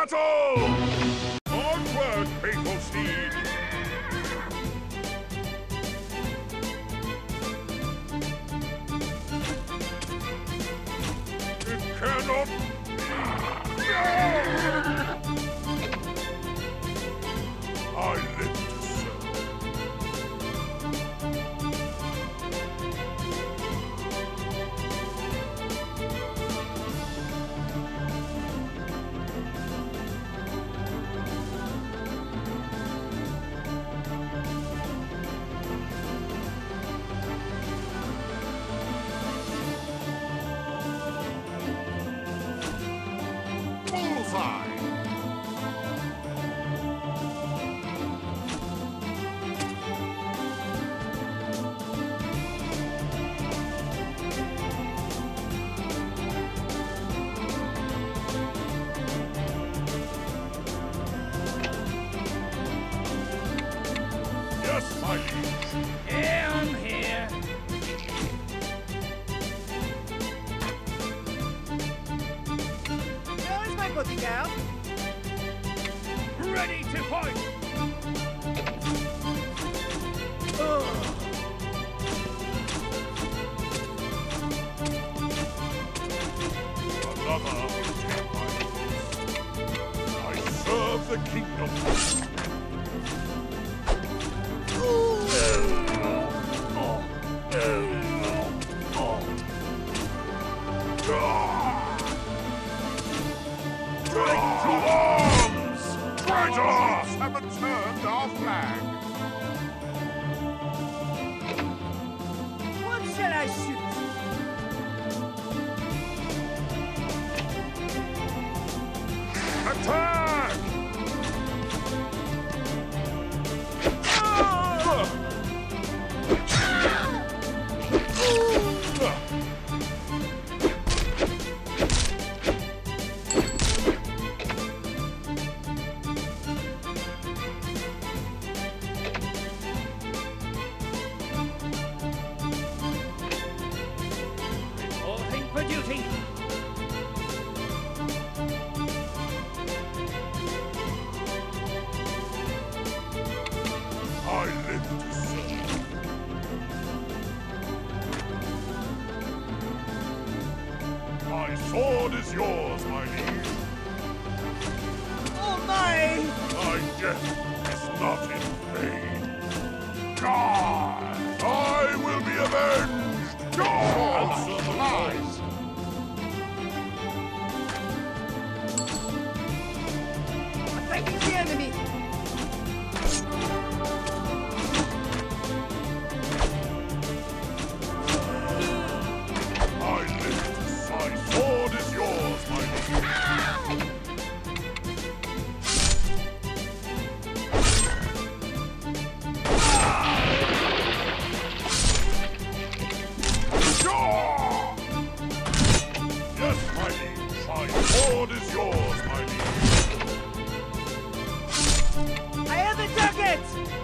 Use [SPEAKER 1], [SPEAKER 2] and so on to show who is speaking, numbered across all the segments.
[SPEAKER 1] battle! Onward, faithful steed! It cannot be! I live to serve. Bullseye! Yes, my liege.
[SPEAKER 2] Yeah, I'm here.
[SPEAKER 3] How is my bodyguard?
[SPEAKER 2] Ready to fight.
[SPEAKER 1] Another will take my place. I serve the kingdom. Break to arms! Traitors haven't turned our flag.
[SPEAKER 3] What shall I shoot?
[SPEAKER 1] Attack!
[SPEAKER 2] Reporting for duty.
[SPEAKER 1] I live to serve. My sword is yours, my liege.
[SPEAKER 3] Oh my!
[SPEAKER 1] My death is not in vain. God! I will be avenged! God! Answer the lies!
[SPEAKER 3] Attacking the enemy!
[SPEAKER 1] I live. My sword is yours, my liege. Yes, my liege. My sword is yours, my liege.
[SPEAKER 3] I have the target!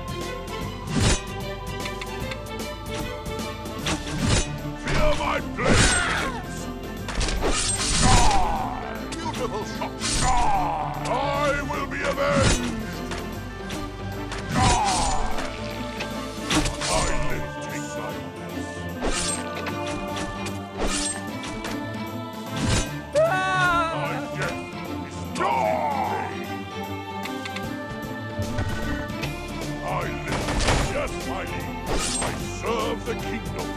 [SPEAKER 1] Fear my blades! Die! Beautiful shot! Die! I will be avenged! Die! I live to silence. My death is not in vain. I live, yes, my liege. I serve the kingdom.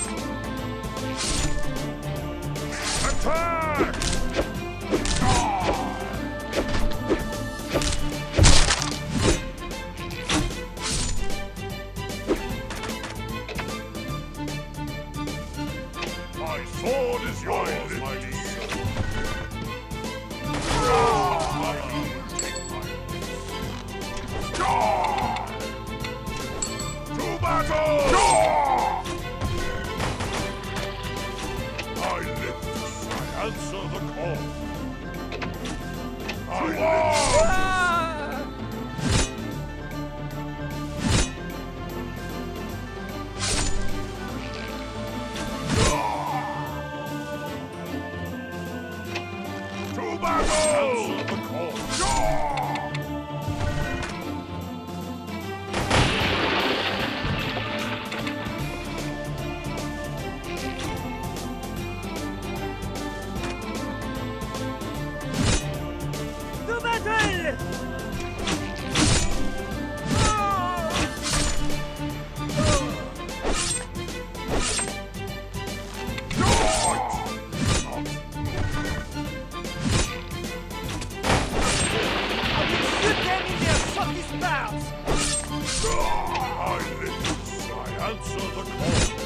[SPEAKER 1] Attack! My sword is yours, my liege. My liege, take my place. To battle! I live to answer the call. I live.
[SPEAKER 3] bows!
[SPEAKER 1] I live. I answer the call.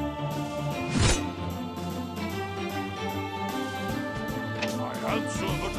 [SPEAKER 1] Answer the